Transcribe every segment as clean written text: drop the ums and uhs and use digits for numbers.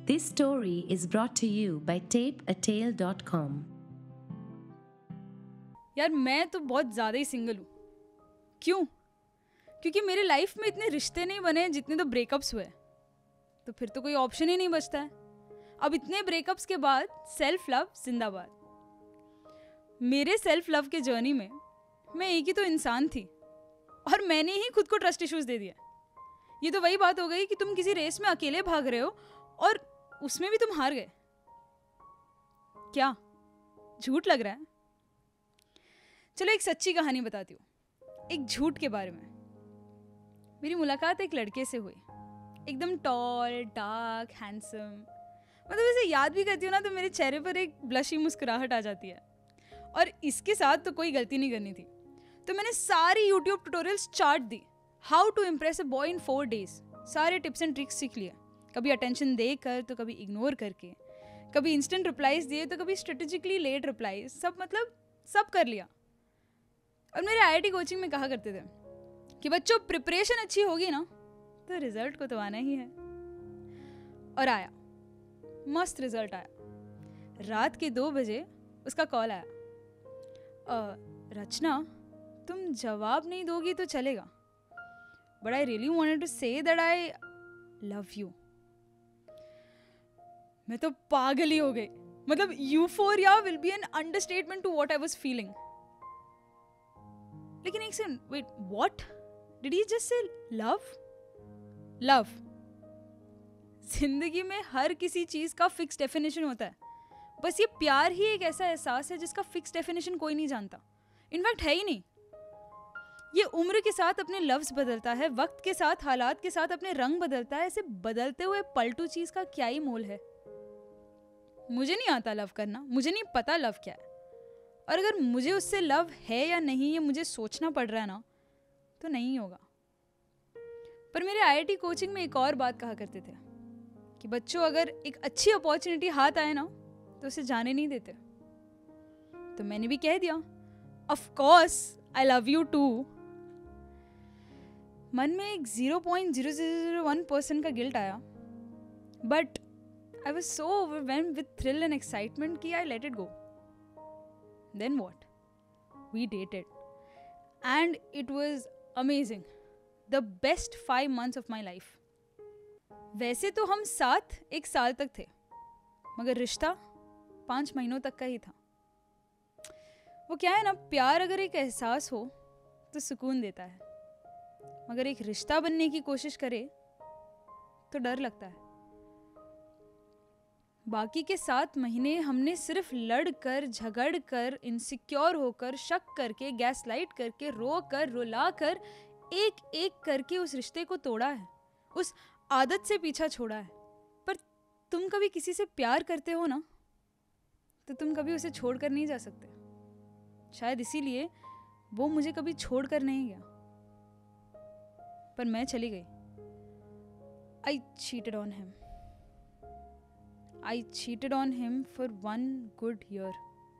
This story is brought to you by tapeatale.com. यार मैं तो बहुत ज़्यादा ही सिंगल हूँ। क्यों? क्योंकि मेरे लाइफ में इतने रिश्ते नहीं बने जितने तो ब्रेकअप्स हुए, तो फिर तो कोई ऑप्शन ही नहीं बचता है। अब इतने ब्रेकअप्स के बाद सेल्फ लव जिंदाबाद। मेरे सेल्फ लव के जर्नी में मैं एक ही तो इंसान थी और मैंने ही खुद को ट्रस्ट इश्यूज दे दिया। ये तो वही बात हो गई कि तुम किसी रेस में अकेले भाग रहे हो और उसमें भी तुम हार गए। क्या झूठ लग रहा है? चलो एक सच्ची कहानी बताती हूँ, एक झूठ के बारे में। मेरी मुलाकात एक लड़के से हुई, एकदम टॉल, डार्क, हैंडसम। मतलब इसे याद भी करती हूँ ना तो मेरे चेहरे पर एक ब्लशी मुस्कुराहट आ जाती है। और इसके साथ तो कोई गलती नहीं करनी थी, तो मैंने सारी यूट्यूब ट्यूटोरियल्स चार्ट दी, how to impress a boy in 4 days। सारे टिप्स एंड ट्रिक्स सीख लिए, कभी अटेंशन देकर तो कभी इग्नोर करके, कभी इंस्टेंट रिप्लाईज दिए तो कभी स्ट्रेटेजिकली लेट रिप्लाईज, सब कर लिया। और मेरे IIT कोचिंग में कहा करते थे कि बच्चों प्रिपरेशन अच्छी होगी ना तो रिजल्ट को तो आना ही है। और आया, मस्त रिजल्ट आया। रात के 2 बजे उसका कॉल आया, रचना तुम जवाब नहीं दोगी तो चलेगा, but I really wanted to say that I love you. मैं तो पागल ही हो गई। मतलब euphoria will be an understatement to what I was feeling. लेकिन एक second, wait, what did he just say? Love? जिंदगी में हर किसी चीज का फिक्स डेफिनेशन होता है, बस ये प्यार ही एक ऐसा एहसास है जिसका फिक्स डेफिनेशन कोई नहीं जानता, इनफैक्ट है ही नहीं। ये उम्र के साथ अपने लफ्ज बदलता है, वक्त के साथ, हालात के साथ अपने रंग बदलता है। ऐसे बदलते हुए पलटू चीज का क्या ही मोल है। मुझे नहीं आता लव करना, मुझे नहीं पता लव क्या है, और अगर मुझे उससे लव है या नहीं ये मुझे सोचना पड़ रहा है ना तो नहीं होगा। पर मेरे IIT कोचिंग में एक और बात कहा करते थे कि बच्चों अगर एक अच्छी अपॉर्चुनिटी हाथ आए ना तो उसे जाने नहीं देते। तो मैंने भी कह दिया, of course I love you too. मन में एक 0.0001% का गिल्ट आया, but I was so overwhelmed with thrill and excitement कि I let it go. Then what? We dated. And it was amazing. The best 5 months of my life. वैसे तो हम साथ 1 साल तक थे, मगर रिश्ता 5 महीनों तक का ही था। वो क्या है ना, प्यार अगर एक एहसास हो तो सुकून देता है, मगर एक रिश्ता बनने की कोशिश करे तो डर लगता है। बाकी के 7 महीने हमने सिर्फ लड़कर, झगड़कर, इनसिक्योर होकर, शक करके, गैसलाइट करके, रोकर, रुलाकर, एक करके उस रिश्ते को तोड़ा है, उस आदत से पीछा छोड़ा है। पर तुम कभी किसी से प्यार करते हो ना तो तुम कभी उसे छोड़कर नहीं जा सकते। शायद इसीलिए वो मुझे कभी छोड़कर नहीं गया, पर मैं चली गई। I cheated on him for 1 good year.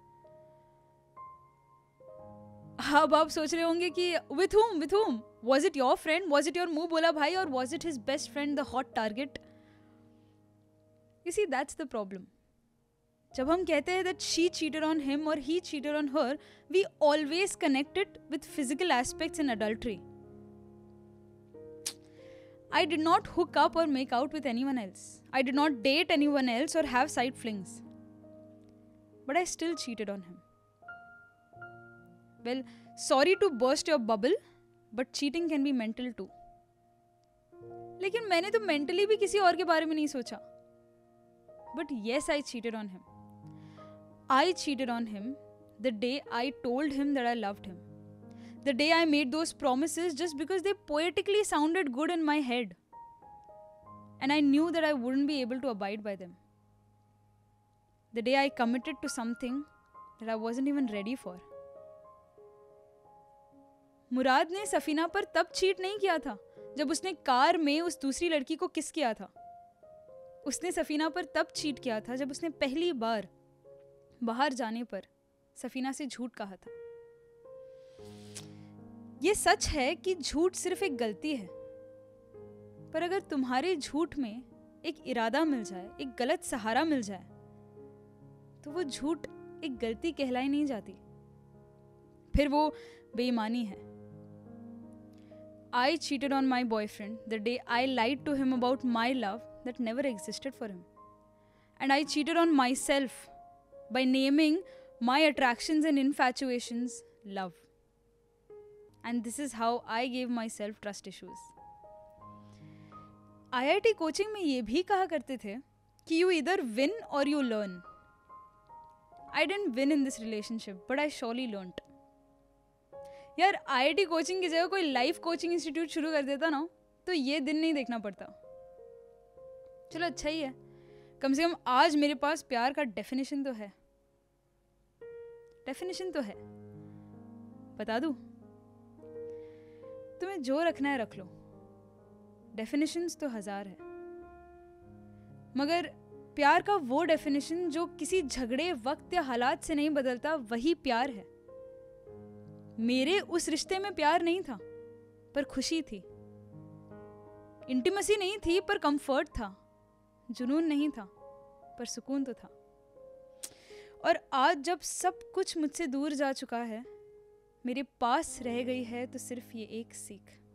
अब आप सोच रहे होंगे कि with whom? Was it your friend? Was it your मुंह बोला भाई? Or was it his best friend, the hot target? You see, that's the problem. जब हम कहते हैं that she cheated on him or he cheated on her, we always connect it with physical aspects in adultery. I did not hook up or make out with anyone else. I did not date anyone else or have side flings. But I still cheated on him. Well, sorry to burst your bubble, but cheating can be mental too. लेकिन मैंने तो mentally भी किसी और के बारे में नहीं सोचा. But yes, I cheated on him. I cheated on him the day I told him that I loved him. The day I made those promises just because they poetically sounded good in my head. And I knew that I wouldn't be able to abide by them. The day I committed to something that I wasn't even ready for. मुराद ने सफीना पर तब cheat नहीं किया था जब उसने car में उस दूसरी लड़की को किस किया था। उसने सफीना पर तब चीट किया था जब उसने पहली बार बाहर जाने पर सफीना से झूठ कहा था। ये सच है कि झूठ सिर्फ एक गलती है, पर अगर तुम्हारे झूठ में एक इरादा मिल जाए, एक गलत सहारा मिल जाए, तो वो झूठ एक गलती कहलाई नहीं जाती, फिर वो बेईमानी है। I cheated on my boyfriend the day I lied to him about my love that never existed for him. And I cheated on myself by naming my attractions and infatuations love. And this is how I gave myself trust issues. IIT coaching में ये भी कहा करते थे कि you either win or you learn. I didn't win in this relationship, but I surely learned. यार IIT coaching की जगह कोई लाइफ कोचिंग इंस्टीट्यूट शुरू कर देता ना, तो ये दिन नहीं देखना पड़ता। चलो अच्छा ही है, कम से कम आज मेरे पास प्यार का डेफिनेशन तो है। बता दूं? तुम्हें जो रखना है रख लो, डेफिनेशंस तो 1000 है, मगर प्यार का वो डेफिनेशन जो किसी झगड़े, वक्त या हालात से नहीं बदलता, वही प्यार है। मेरे उस रिश्ते में प्यार नहीं था, पर खुशी थी। इंटीमेसी नहीं थी, पर कंफर्ट था। जुनून नहीं था, पर सुकून तो था। और आज जब सब कुछ मुझसे दूर जा चुका है, मेरे पास रह गई है तो सिर्फ ये एक सीख।